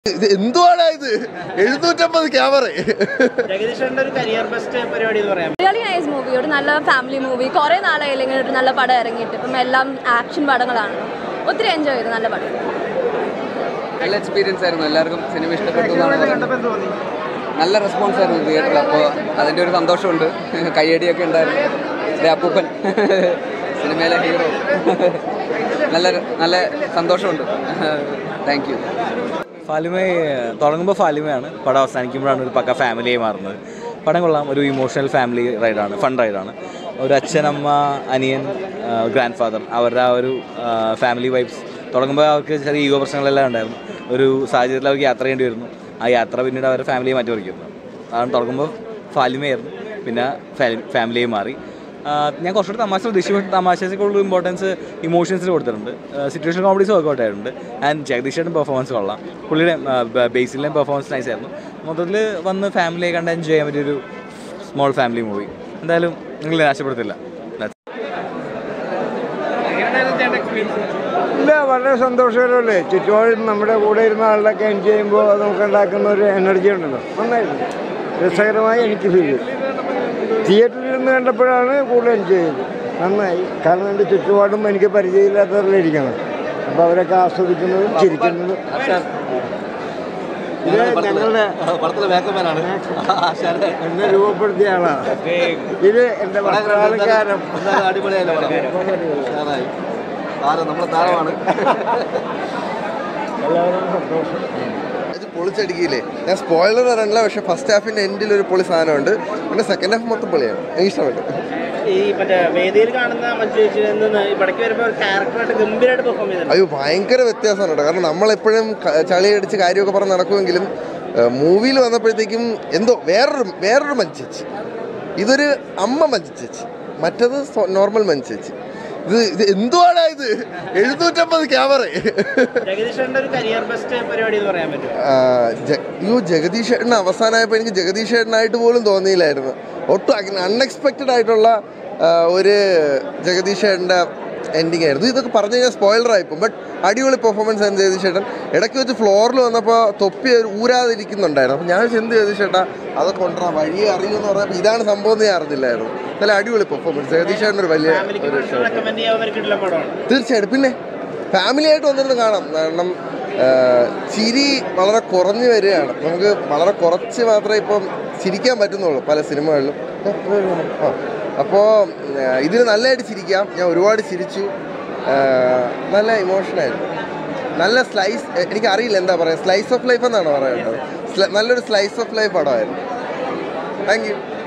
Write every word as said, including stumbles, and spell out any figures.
എന്തുവാണ് ഇത് എഴുന്നൂറ്റമ്പത് ക്യാമറ റിയലി നൈസ് മൂവി ഒരു നല്ല ഫാമിലി മൂവി കുറേ നാളായില്ലെങ്കിൽ ഒരു നല്ല പടം ഇറങ്ങിയിട്ട് ഇപ്പം എല്ലാം ആക്ഷൻ പടങ്ങളാണ് ഒത്തിരി എൻജോയ് ചെയ്തു നല്ല പടം നല്ല എക്സ്പീരിയൻസ് ആയിരുന്നു എല്ലാവർക്കും സിനിമ ഇഷ്ടപ്പെട്ടു നല്ല റെസ്പോൺസ് ആയിരുന്നു തിയേറ്ററിൽ അപ്പോൾ അതിൻ്റെ ഒരു സന്തോഷമുണ്ട് കയ്യടിയൊക്കെ ഉണ്ടായിരുന്നു അപ്പൂപ്പൻ സിനിമയിലെ ഹീറോ നല്ല നല്ല സന്തോഷമുണ്ട് താങ്ക് യു ഫാലിമ തുടങ്ങുമ്പോൾ ഫാലിമയാണ് പടം അവസാനിക്കുമ്പോഴാണ് ഒരു പക്ക ഫാമിലിയായി മാറുന്നത് പടം കൊള്ളാം ഒരു ഇമോഷണൽ ഫാമിലി റൈഡാണ് ഫൺ റൈഡാണ് ഒരു അച്ഛനമ്മ അനിയൻ ഗ്രാൻഡ് ഫാദർ അവരുടെ ആ ഒരു ഫാമിലി വൈബ്സ് തുടങ്ങുമ്പോൾ അവർക്ക് ചെറിയ ഈഗോ പ്രശ്നങ്ങളെല്ലാം ഉണ്ടായിരുന്നു ഒരു സാഹചര്യത്തിൽ അവർക്ക് യാത്ര ചെയ്യേണ്ടി വരുന്നു ആ യാത്ര പിന്നീട് അവരുടെ ഫാമിലിയെ മാറ്റി മറിക്കുന്നു അതാണ് തുടങ്ങുമ്പോൾ ഫാലിമയായിരുന്നു പിന്നെ ഫാമിലിയായി മാറി ഞാൻ കുറച്ചുകൂടി തമാശ ഉദ്ദേശിച്ച തമാശക്കുള്ള ഇമ്പോർട്ടൻസ് ഇമോഷൻസിൽ കൊടുത്തിട്ടുണ്ട് സിറ്റുവേഷൻ കോമഡീസ് വർക്കൗട്ട് ആയിട്ടുണ്ട് ആൻഡ് ജഗദീഷേട്ടൻ പെർഫോമൻസ് കൊള്ളാം പുള്ളിയുടെ ബേസിലെയും പെർഫോമൻസ് നൈസ് ആയിരുന്നു മൊത്തത്തിൽ വന്ന് ഫാമിലിയെ കണ്ട് എൻജോയ് ചെയ്യാൻ പറ്റിയൊരു സ്മോൾ ഫാമിലി മൂവി എന്തായാലും നിങ്ങൾ നിരാശപ്പെടുത്തില്ല ഇല്ല വളരെ സന്തോഷകരമല്ലേ ചുറ്റുപാടും നമ്മുടെ കൂടെ ഇരുന്ന ആളുകളൊക്കെ എൻജോയ് ചെയ്യുമ്പോൾ അത് നമുക്ക് ഉണ്ടാക്കുന്ന ഒരു എനർജി ഉണ്ടല്ലോ നന്നായിരുന്നു രസകരമായി എനിക്ക് ഫീൽ ചെയ്തു തിയേറ്ററിൽ നിന്ന് കണ്ടപ്പോഴാണ് കൂടുതൽ എൻജോയ് ചെയ്തത് നന്നായി കാരണം എൻ്റെ ചുറ്റുപാടും എനിക്ക് പരിചയമില്ലാത്തവരിലിരിക്കണം അപ്പോൾ അവരൊക്കെ ആസ്വദിക്കുന്നതും ചിരിക്കുന്നതും ഇത് ഞങ്ങളുടെ എന്നെ രൂപപ്പെടുത്തിയ ആളാണ് ഇത് എൻ്റെ വസ്ത്രാലങ്കാരം നമ്മുടെ താരമാണ് എല്ലാവരും സന്തോഷം ഇത് പൊളിച്ചടിക്കില്ലേ ഞാൻ സ്പോയിലർ അറിയില്ല പക്ഷെ ഫസ്റ്റ് ഹാഫിൻ്റെ എൻഡിൽ ഒരു പൊളി സാധനമുണ്ട് പിന്നെ സെക്കൻഡ് ഹാഫ് മൊത്തം പൊളിയാണ് എനിക്ക് ഇഷ്ടപ്പെട്ടു ഈ മറ്റേ വേദിയിൽ കാണുന്ന അയ്യോ ഭയങ്കര വ്യത്യാസമാണ് കേട്ടോ കാരണം നമ്മളെപ്പോഴും ചളി അടിച്ച് കാര്യമൊക്കെ പറഞ്ഞ് നടക്കുമെങ്കിലും മൂവിയിൽ വന്നപ്പോഴത്തേക്കും എന്തോ വേറൊരു വേറൊരു മഞ്ചേച്ചി ഇതൊരു അമ്മ മഞ്ചേച്ചി മറ്റത് നോർമൽ മഞ്ചേച്ചി ഇത് ഇത് എന്തുവാണ് ഇത് എഴുന്നൂറ്റമ്പത് ക്യാമറ അയ്യോ ജഗദീഷ് ഏട്ടൻ അവസാനമായപ്പോൾ എനിക്ക് ജഗദീഷ് ഏട്ടനായിട്ട് പോലും തോന്നിയില്ലായിരുന്നു ഒട്ടും അൺഎക്സ്പെക്റ്റഡ് ആയിട്ടുള്ള ഒരു ജഗദീഷ് ഏട്ടൻ്റെ എൻഡിങ് ആയിരുന്നു ഇതൊക്കെ പറഞ്ഞു കഴിഞ്ഞാൽ സ്പോയിലറായിപ്പോൾ ബട്ട് അടിപൊളി പെർഫോമൻസ് ആയിരുന്നു ജഗദീഷ് ഏട്ടൻ ഇടയ്ക്ക് വെച്ച് ഫ്ലോറിൽ വന്നപ്പോൾ തൊപ്പി ഊരാതിരിക്കുന്നുണ്ടായിരുന്നു അപ്പോൾ ഞാൻ എന്ത് ജഗദീഷ് ഏട്ടാ അതൊക്കെ കൊണ്ടുവരാം വഴിയെ അറിയുമെന്ന് പറഞ്ഞപ്പോൾ ഇതാണ് സംഭവം എന്ന് ഞാൻ അറിഞ്ഞില്ലായിരുന്നു നല്ല അടിപൊളി പെർഫോമൻസ് ജഗദീഷ് ഏട്ടൻ ഒരു വലിയ തീർച്ചയായിട്ടും പിന്നെ ഫാമിലി ആയിട്ട് വന്നിരുന്ന് കാണാം കാരണം ചിരി വളരെ കുറഞ്ഞു വരികയാണ് നമുക്ക് വളരെ കുറച്ച് മാത്രമേ ഇപ്പം ചിരിക്കാൻ പറ്റുന്നുള്ളൂ പല സിനിമകളിലും ആ അപ്പോൾ ഇതിൽ നല്ലതായിട്ട് ചിരിക്കാം ഞാൻ ഒരുപാട് ചിരിച്ചു നല്ല ഇമോഷനായിരുന്നു നല്ല സ്ലൈസ് എനിക്കറിയില്ല എന്താ പറയുക സ്ലൈസ് ഓഫ് ലൈഫ് എന്നാണോ പറയേണ്ടത് നല്ലൊരു സ്ലൈസ് ഓഫ് ലൈഫ് പടമായിരുന്നു താങ്ക് യു